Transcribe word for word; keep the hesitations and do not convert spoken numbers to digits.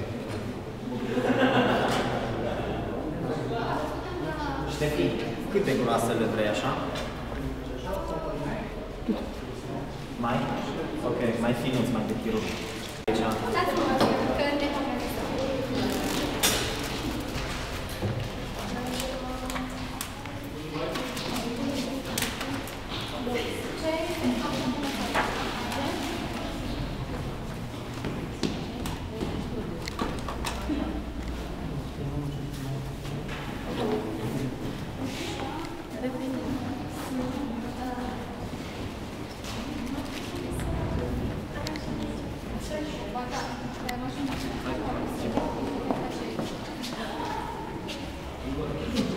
Ștefi, câte groasele vrei așa? Mai? Ok, mai finuț, mai de chirurg. Aici. Thank you.